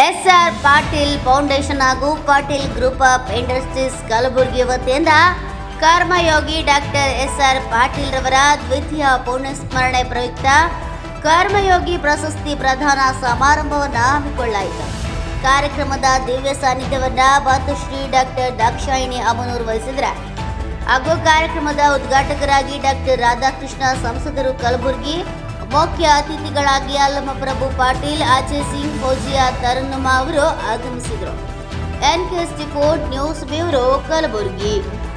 S R Patil foundation ಹಾಗೂ Patil group of industries Kalaburagi ವತಿಯಿಂದ ಕರ್ಮಯೋಗಿ ಡಾಕ್ಟರ್ ಎಸ್ಆರ್ ಪಾಟೀಲ್ ರವರ ದ್ವಿತೀಯ ಪುಣ್ಯಸ್ಮರಣೆ ಪ್ರಯುಕ್ತ ಕರ್ಮಯೋಗಿ ಪ್ರಶಸ್ತಿ ಪ್ರದಾನ ಸಮಾರಂಭವನ್ನು ಹಮ್ಮಿಕೊಳ್ಳಲಾಯಿತು. ಕಾರ್ಯಕ್ರಮದ ದಿವ್ಯ ಸಾನ್ನಿಧ್ಯವನ್ನು ಮಾತುಶ್ರೀ ಡಾಕ್ಟರ್ ದಾಕ್ಷಾಯಿಣಿ ಅಮನೂರು ವಹಿಸಿದರೆ ಹಾಗೂ ಕಾರ್ಯಕ್ರಮದ ಉದ್ಘಾಟಕರಾಗಿ ಡಾಕ್ಟರ್ ರಾಧಾಕೃಷ್ಣ ಸಂಸದರು ಕಲಬುರಗಿ, ಮುಖ್ಯ ಅತಿಥಿಗಳಾಗಿ ಅಲ್ಲಮಪ್ರಭು ಪಾಟೀಲ್, ಅಜಯ್ ಸಿಂಗ್, ಫೌಜಿಯಾ ತರನ್ನುಮಾ ಅವರು ಆಗಮಿಸಿದರು. NK64 news bureau Kalaburagi.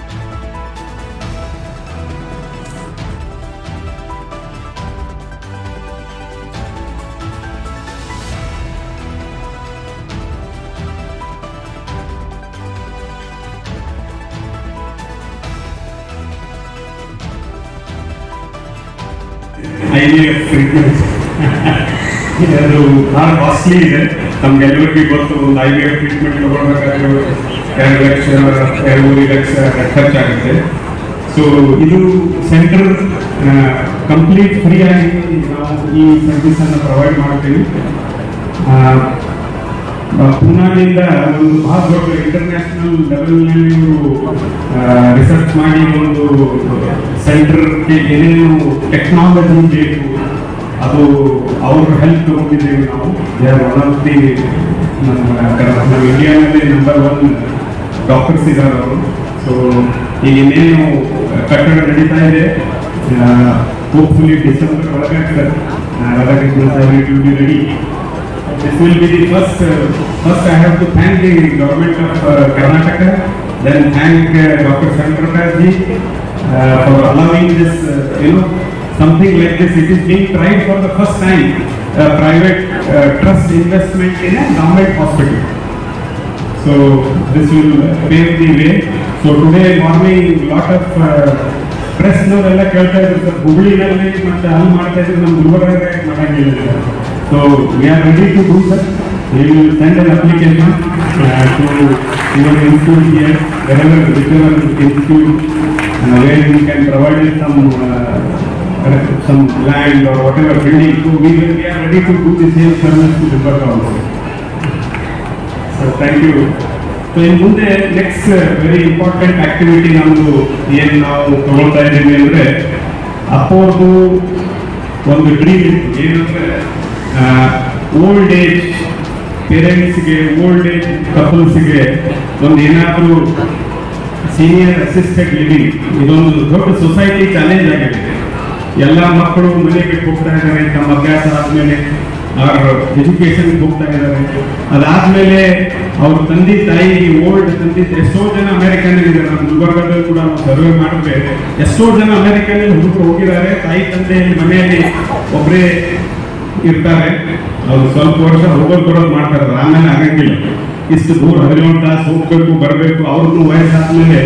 IVF treatment ಅದು ಭಾಳ ಕಾಸ್ಟ್ಲಿ ಇದೆ. ನಮ್ಗೆಲ್ಲರಿಗೂ ಗೊತ್ತು, ಒಂದು IVF ಟ್ರೀಟ್ಮೆಂಟ್ ತಗೊಳ್ಬೇಕಾದ್ರೆ 2 ಲಕ್ಷ 2-3 ಲಕ್ಷ ಖರ್ಚಾಗುತ್ತೆ. ಸೊ ಇದು ಸೆಂಟರ್ ಕಂಪ್ಲೀಟ್ ಫ್ರೀ ಆಗಿ ನಾವು ಈ ಸರ್ವಿಸನ್ನು ಪ್ರೊವೈಡ್ ಮಾಡ್ತೀವಿ. ಪುನಾದಿಂದ ಒಂದು ಬಹಳ ದೊಡ್ಡ ಇಂಟರ್ನ್ಯಾಷನಲ್ ಲೆವೆಲ್ನಲ್ಲಿ ಇವರು ರಿಸರ್ಚ್ ಮಾಡಿ ಒಂದು ಸೆಂಟರ್ಗೆ ಏನೇನು ಟೆಕ್ನಾಲಜಿ ಬೇಕು ಅದು ಅವ್ರ ಹೆಲ್ಪ್ ತಗೊಂಡಿದ್ದೇವೆ ನಾವು. ಒನ್ ಆಫ್ ದಿ ನಮ್ಮ ಇಂಡಿಯಾನಲ್ಲಿ ನಂಬರ್ 1 ಡಾಕ್ಟರ್ಸ್ ಇದ್ದಾರೆ ಅವರು. ಸೊ ಈಗ ಇನ್ನೇನು ಕಟ್ಟಡ ನಡೀತಾ ಇದೆ, ಹೋಪ್ಫುಲಿ ಡಿಸೆಂಬರ್ ಒಳಗೆ Radhakrishna saheb it will be ready. This will be the first I have to thank the government of Karnataka, then thank Dr. Shankardas ji for allowing this, something like this. It is being tried for the first time, private trust investment in a government hospital. So this will pave the way. So today morning lot of press ನವರೆಲ್ಲ ಕೇಳ್ತಾ ಇದ್ರು, sir ಹುಬ್ಳಿನಲ್ಲಿ ಮತ್ತೆ ಅಲ್ಲಿ ಮಾಡ್ತಾ ಇದ್ರು, ನಮ್ಮ ಗುಲ್ಬರ್ಗ ಮಾಡಂಗಿಲ್ಲ. So we are ready to do that. We will send an application to your institute here, whichever institute where we can provide some land or whatever building. So we are ready to do the same service to Gulbarga also. So thank you. So in ಮುಂದೆ next very important activity ನಮ್ಮದು ಏನು ನಾವು ತಗೊಳ್ತಾ ಇದ್ದೀವಿ ಅಂದರೆ, ಅಪ್ಪವ್ರದ್ದು ಒಂದು dream ಇತ್ತು. ಏನಂದರೆ ಓಲ್ಡ್ ಏಜ್ ಪೇರೆಂಟ್ಸ್ಗೆ, ಓಲ್ಡ್ ಏಜ್ ಕಪಲ್ಸ್ಗೆ ಒಂದು ಏನಾದರೂ ಸೀನಿಯರ್ ಅಸಿಸ್ಟೆಡ್ ಲಿವಿಂಗ್, ಇದೊಂದು ದೊಡ್ಡ ಸೊಸೈಟಿ ಚಾಲೆಂಜ್ ಆಗಿದೆ. ಎಲ್ಲ ಮಕ್ಕಳು ಮನೆಗೆ ಹೋಗ್ತಾ ಇದ್ದಾರೆ, ತಮ್ಮ ಅಭ್ಯಾಸ ಆದಮೇಲೆ ಅವ್ರ ಎಜುಕೇಶನ್ಗೆ ಹೋಗ್ತಾ ಇದ್ದಾರೆ. ಅದಾದಮೇಲೆ ಅವ್ರ ತಂದೆ ತಾಯಿ, ಓಲ್ಡ್ ತಂದೆ, ಎಷ್ಟೋ ಜನ ಅಮೆರಿಕನಲ್ಲಿ ಇದ್ದಾರೆ. ನಮ್ಮ ಗುಲ್ಬರ್ಗದಲ್ಲಿ ಕೂಡ ನಾವು ಸರ್ವೆ ಮಾಡಿದ್ರೆ ಎಷ್ಟೋ ಜನ ಅಮೆರಿಕನಲ್ಲಿ ಹುಡುಗರು ಹೋಗಿದ್ದಾರೆ. ತಾಯಿ ತಂದೆ ಮನೆಯಲ್ಲಿ ಒಬ್ಬರೇ ಇರ್ತಾರೆ. ಅವ್ರು ಸ್ವಲ್ಪ ವರ್ಷ ಹೋಗೋದು ಬರೋದು ಮಾಡ್ತಾರೆ, ಆಮೇಲೆ ಆಗಂಗಿಲ್ಲ. ಇಷ್ಟು ದೂರ 17 ತಾಸು ಹೋಗ್ಬೇಕು ಬರಬೇಕು. ಅವ್ರಿಗೂ ವಯಸ್ಸಾದ್ಮೇಲೆ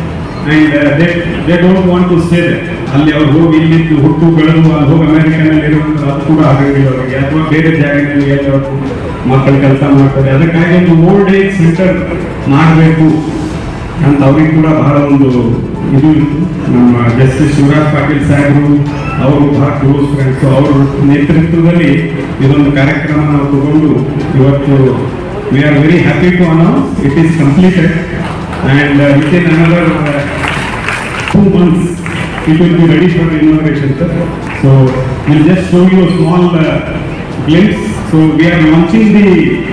they don't want to stay there. ಅಲ್ಲಿ ಅವ್ರು ಹೋಗಿ ಇಲ್ಲಿ ಹುಟ್ಟು ಬೆಳೆದು ಅಲ್ಲಿ ಹೋಗಿ ಅಮೆರಿಕನಲ್ಲಿ ಇರುವಂಥ ಅದು ಕೂಡ ಆಗಂಗಿಲ್ಲ ಅವರಿಗೆ, ಅಥವಾ ಬೇರೆ ಜಾಗದಲ್ಲಿ ಎಲ್ಲರೂ ಮಕ್ಕಳು ಕೆಲಸ ಮಾಡ್ತಾರೆ. ಅದಕ್ಕಾಗಿ ಒಂದು ಓಲ್ಡ್ ಏಜ್ ಸೆಂಟರ್ ಮಾಡಬೇಕು ಅಂತ ಅವ್ರಿಗೆ ಕೂಡ ಬಹಳ ಒಂದು ಇದು ಇತ್ತು. ನಮ್ಮ ಜಸ್ಟಿಸ್ ಶಿವರಾಜ್ ಪಾಟೀಲ್ ಸಾಹೇಬರು ಅವರು ಬಹಳ ಕ್ಲೋಸ್ ಫ್ರೆಂಡ್ಸು. ಅವ್ರ ನೇತೃತ್ವದಲ್ಲಿ ಇದೊಂದು ಕಾರ್ಯಕ್ರಮ ನಾವು ತಗೊಂಡು ಇವತ್ತು we are very happy to announce it is completed, and within another 2 months it will be ready for the inauguration, sir. So we'll just show you a small glimpse. So we are launching the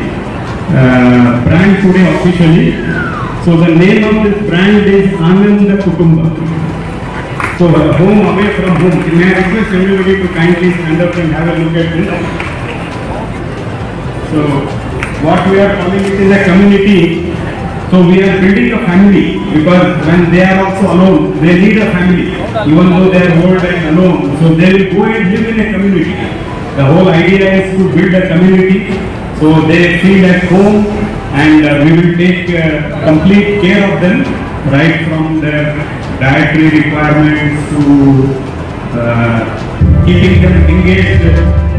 brand today officially. So the name of this brand is Ananda Kutumba. So home away from home. May I request everybody to kindly stand up and have a look at this. So what we are calling it is a community. So we are building a family, because when they are also alone, they need a family, even though they are old and alone. So they will go and live in a community. The whole idea is to build a community, so they feel at home, and we will take complete care of them, right from their dietary requirements to keeping them engaged